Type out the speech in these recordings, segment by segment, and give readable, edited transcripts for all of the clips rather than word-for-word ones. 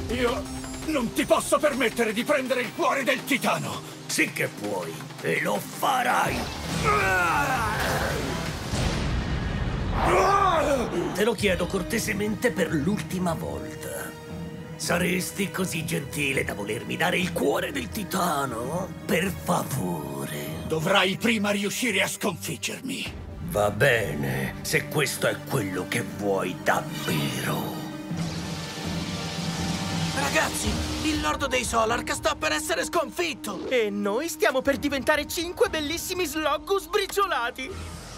Io non ti posso permettere di prendere il cuore del titano! Sì che puoi, e lo farai! Te lo chiedo cortesemente per l'ultima volta. Saresti così gentile da volermi dare il cuore del titano? Per favore. Dovrai prima riuscire a sconfiggermi. Va bene, se questo è quello che vuoi davvero. Ragazzi, il Lord dei Solark sta per essere sconfitto! E noi stiamo per diventare 5 bellissimi Sloggus briciolati!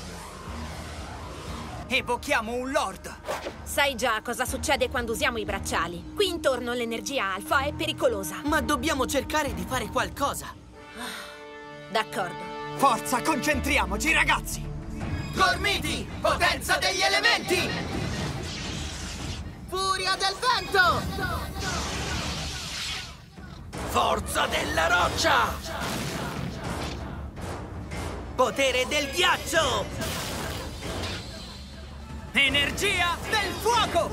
Evochiamo un Lord! Sai già cosa succede quando usiamo i bracciali. Qui intorno l'energia alfa è pericolosa. Ma dobbiamo cercare di fare qualcosa. D'accordo. Forza, concentriamoci, ragazzi! Gormiti, potenza degli elementi! Furia del vento! Forza della roccia! Potere del ghiaccio! Energia del fuoco!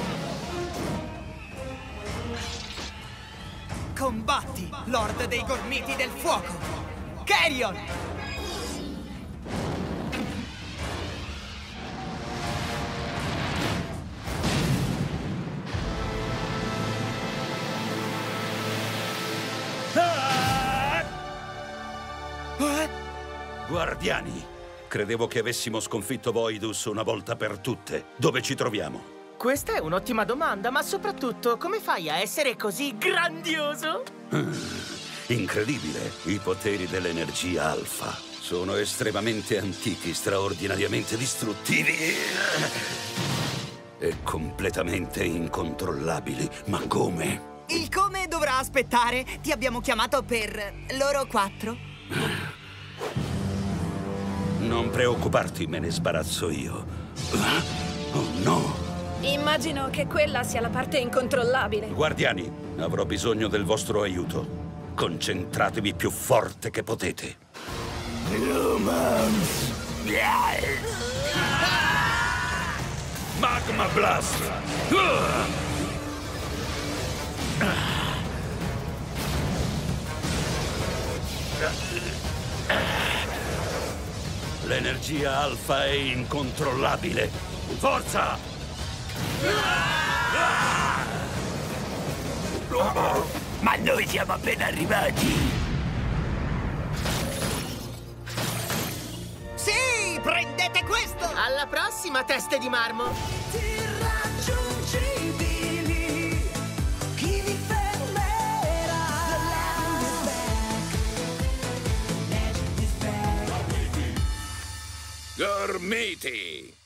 Combatti, Lord dei Gormiti del Fuoco! Carrion! Guardiani, credevo che avessimo sconfitto Voidus una volta per tutte. Dove ci troviamo? Questa è un'ottima domanda, ma soprattutto, come fai a essere così grandioso? Incredibile, i poteri dell'energia alfa. Sono estremamente antichi, straordinariamente distruttivi e completamente incontrollabili. Ma come? Il come dovrà aspettare. Ti abbiamo chiamato per loro 4. Non preoccuparti, me ne sbarazzo io. Oh no! Immagino che quella sia la parte incontrollabile. Guardiani, avrò bisogno del vostro aiuto. Concentratevi più forte che potete. Magma Blast! L'energia alfa è incontrollabile. Forza! Ma noi siamo appena arrivati! Sì, prendete questo! Alla prossima, teste di marmo! Irraggiungibili, chi vi fermerà? Gormiti!